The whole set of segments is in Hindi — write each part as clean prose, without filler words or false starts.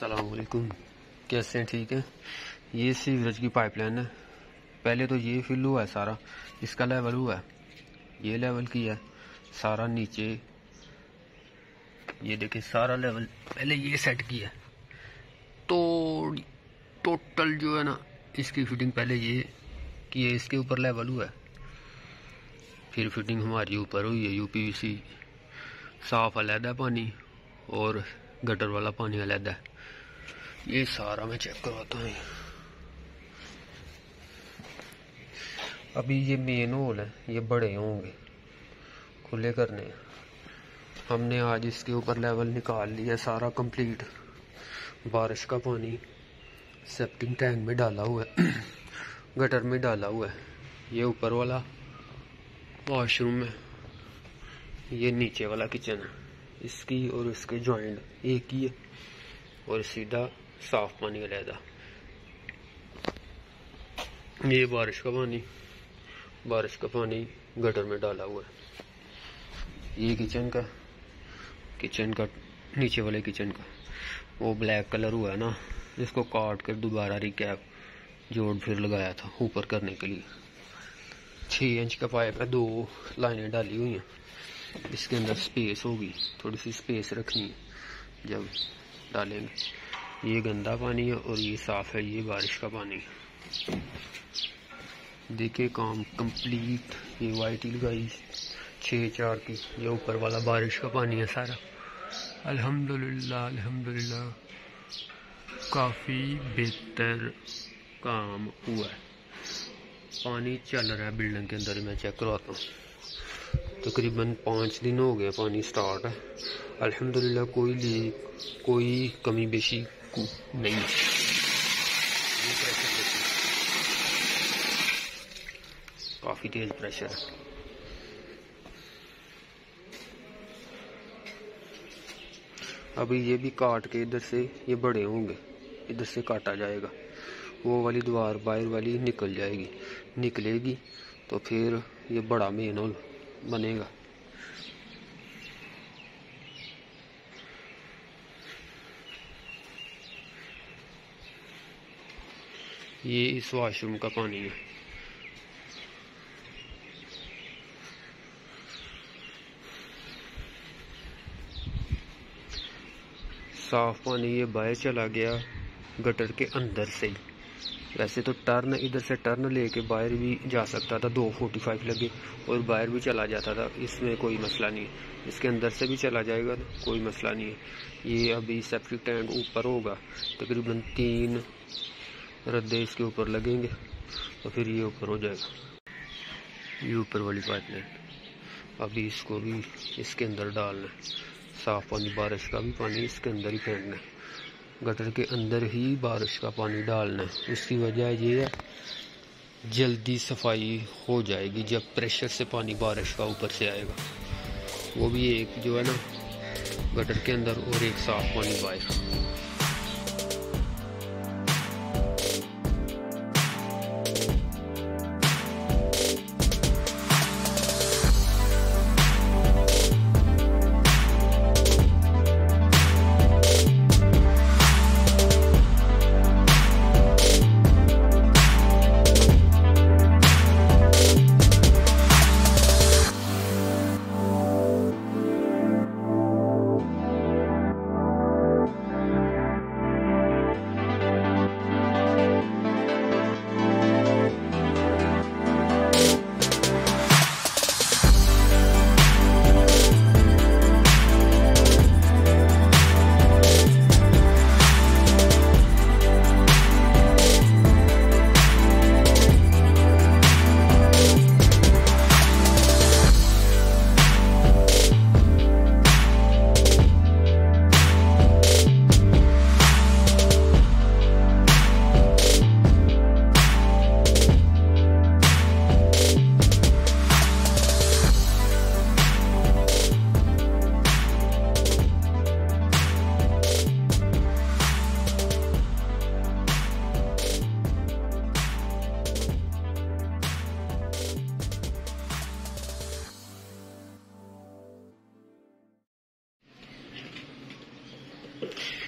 अस्सलाम वालेकुम। कैसे हैं? ठीक है। ये सीवरेज की पाइपलाइन है। पहले तो ये फिल हुआ है सारा, इसका लेवल हुआ है, ये लेवल किया है सारा नीचे। ये देखिए सारा लेवल पहले ये सेट किया है। तो टोटल जो है ना इसकी फिटिंग पहले ये की है, इसके ऊपर लेवल हुआ है, फिर फिटिंग हमारी ऊपर हुई है। यूपीवीसी साफ अलहदा पानी और गटर वाला पानी अलहदा है। ये सारा मैं चेक करवाता हूँ। अभी ये मेन होल है, ये बड़े होंगे, खुले करने हैं। हमने आज इसके ऊपर लेवल निकाल लिया सारा कंप्लीट। बारिश का पानी सेप्टिंग टैंक में डाला हुआ है गटर में डाला हुआ है। ये ऊपर वाला वॉशरूम है, ये नीचे वाला किचन है। इसकी और इसके जॉइंट एक ही है और सीधा साफ पानी अलहदा। ये बारिश का पानी गटर में डाला हुआ है। ये किचन का नीचे वाले किचन का वो ब्लैक कलर हुआ है ना, जिसको काट कर दोबारा रिकैप जोड़ फिर लगाया था ऊपर करने के लिए। 6 इंच का पाइप है, 2 लाइनें डाली हुई हैं। इसके अंदर स्पेस होगी, थोड़ी सी स्पेस रखनी है जब डालेंगे। ये गंदा पानी है और ये साफ है, ये बारिश का पानी है। देखिए काम कंप्लीट। ये वाइट लगाई 6-4 की। ये ऊपर वाला बारिश का पानी है सारा। अल्हम्दुलिल्लाह काफ़ी बेहतर काम हुआ है। पानी चल रहा है बिल्डिंग के अंदर, मैं चेक करवाता हूँ। तकरीबन 5 दिन हो गए पानी स्टार्ट है। अल्हम्दुलिल्लाह कोई लीक, कोई कमी बेशी नहीं है। काफ़ी तेज प्रेशर है। अभी ये भी काट के इधर से ये बड़े होंगे, इधर से काटा जाएगा। वो वाली दीवार बाहर वाली निकल जाएगी, निकलेगी तो फिर ये बड़ा मेन होल बनेगा। ये इस वॉशरूम का पानी है। साफ पानी ये बाहर चला गया गटर के अंदर से ही। वैसे तो टर्न इधर से टर्न लेके बाहर भी जा सकता था, 245 लगे और बाहर भी चला जाता था, इसमें कोई मसला नहीं है। इसके अंदर से भी चला जाएगा तो कोई मसला नहीं है। ये अभी सेप्टिक टैंक ऊपर होगा, तकरीबन 3 रद्दे इसके ऊपर लगेंगे तो फिर ये ऊपर हो जाएगा। ये ऊपर वाली पाइपलाइन अभी इसको भी इसके अंदर डालना है। साफ पानी बारिश का भी पानी इसके अंदर ही फेंकना है, गटर के अंदर ही बारिश का पानी डालना है। उसकी वजह ये है जल्दी सफाई हो जाएगी जब प्रेशर से पानी बारिश का ऊपर से आएगा। वो भी एक जो है ना गटर के अंदर और एक साफ पानी बाहर।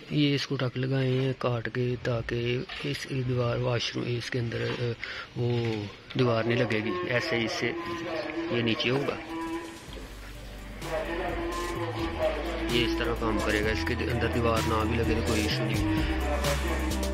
ये इसको टक लगाए हैं काट के, ताकि इस दीवार वाशरूम इसके अंदर वो दीवार नहीं लगेगी। ऐसे इससे ये नीचे होगा, ये इस तरह काम करेगा। इसके अंदर दीवार ना भी लगे तो कोई इशू नहीं।